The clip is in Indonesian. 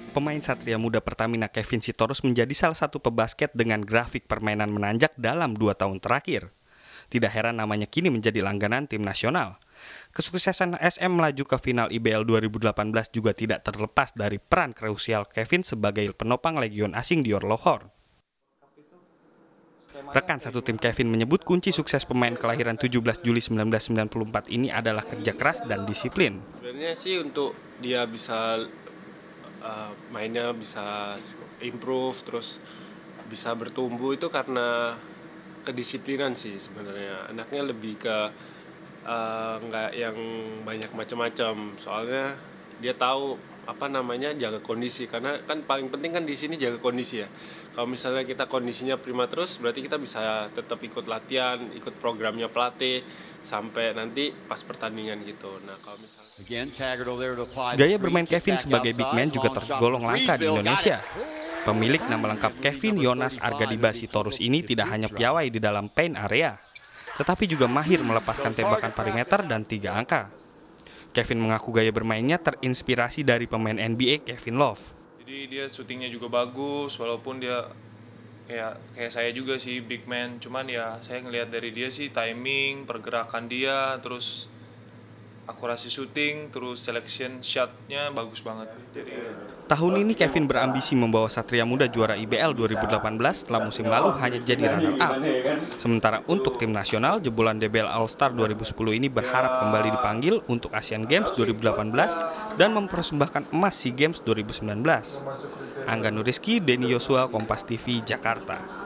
Pemain Satria Muda Pertamina Kevin Sitorus menjadi salah satu pebasket dengan grafik permainan menanjak dalam 2 tahun terakhir. Tidak heran namanya kini menjadi langganan tim nasional. Kesuksesan SM melaju ke final IBL 2018 juga tidak terlepas dari peran krusial Kevin sebagai penopang legion asing Dior Lohor. Rekan satu tim Kevin menyebut kunci sukses pemain kelahiran 17 Juli 1994 ini adalah kerja keras dan disiplin. Sebenarnya sih untuk dia bisa mainnya bisa improve, terus bisa bertumbuh itu karena kedisiplinan sih sebenarnya. Anaknya lebih ke nggak yang banyak macam-macam, soalnya dia tahu jaga kondisi, karena kan paling penting kan di sini jaga kondisi ya. Kalau misalnya kita kondisinya prima terus, berarti kita bisa tetap ikut latihan, ikut programnya pelatih sampai nanti pas pertandingan gitu. Nah, kalau misalnya gaya bermain Kevin sebagai big man juga tergolong langka di Indonesia. Pemilik nama lengkap Kevin Yonas Argadiba Sitorus ini tidak hanya piawai di dalam paint area, tetapi juga mahir melepaskan tembakan perimeter dan 3 angka. Kevin mengaku gaya bermainnya terinspirasi dari pemain NBA Kevin Love. Jadi dia syutingnya juga bagus, walaupun dia kayak saya juga sih big man. Cuman ya saya ngelihat dari dia sih timing, pergerakan dia, terus akurasi syuting, terus selection shotnya bagus banget. Jadi tahun ini Kevin berambisi membawa Satria Muda juara IBL 2018 setelah musim lalu hanya jadi runner-up. Sementara untuk tim nasional, jebolan DBL All-Star 2010 ini berharap kembali dipanggil untuk Asian Games 2018 dan mempersembahkan emas SEA Games 2019. Angga Nuriski, Denny Yosua, Kompas TV, Jakarta.